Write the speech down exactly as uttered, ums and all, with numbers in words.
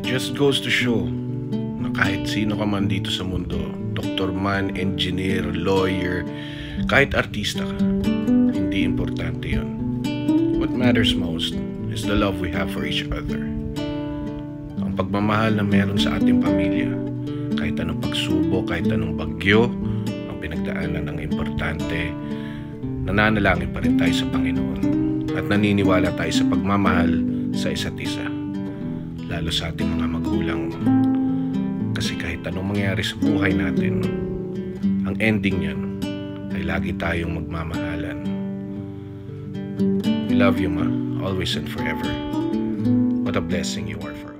It just goes to show na kahit sino ka man dito sa mundo, doktor man, engineer, lawyer, kahit artista ka, hindi importante yun. What matters most is the love we have for each other. Ang pagmamahal na meron sa ating pamilya, kahit anong pagsubok, kahit anong bagyo, ang pinagdaanan ng importante, nananalangin pa rin tayo sa Panginoon at naniniwala tayo sa pagmamahal sa isa't isa, lalo sa ating mga magulang. Kasi kahit anong mangyari sa buhay natin, ang ending niyan ay lagi tayong magmamahalan. We love you, Ma, always and forever. What a blessing you are for